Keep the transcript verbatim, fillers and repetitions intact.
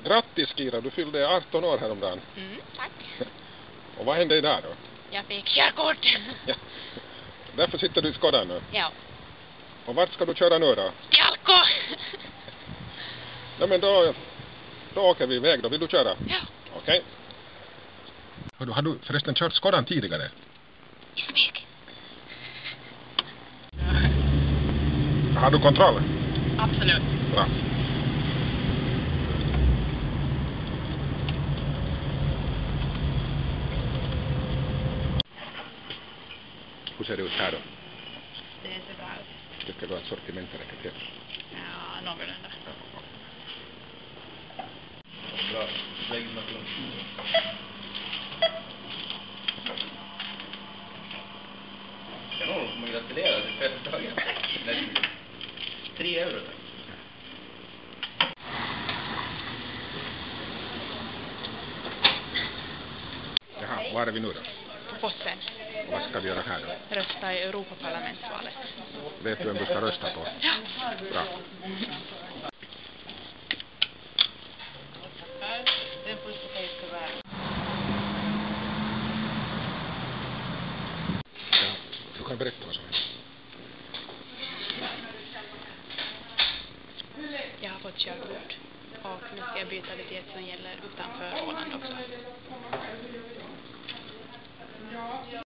Grattis Kira, du fyllde arton år häromdagen. Mm, tack. Och vad hände idag då? Jag fick körkort. Ja. Därför sitter du i Skodan nu. Ja. Och vart ska du köra nu då? Till Alko. Ja, men då, då åker vi iväg då. Vill du köra? Ja. Okej. Okay. Har du förresten kört Skodan tidigare? Jättemycket. Har du kontroll? Absolut. Bra. Hur ser det ut här då? Det ser bra ut. Tycker du att sortimentet räcker till? Ja, någorlunda. Bra. Legitimation. Kan någon få gratulera till festdagen? Nej. Tre euro. Jaha, var är vi nu då? På Fossen. Och vad ska vi göra här då? Rösta i Europaparlamentsvalet. Vet du vem du ska rösta på? Ja. Bra. Den europeiska världen. Ja, du kan berätta vad som är. Jag har fått körkort. Och nu ska jag byta det till ett som gäller utanför Åland också.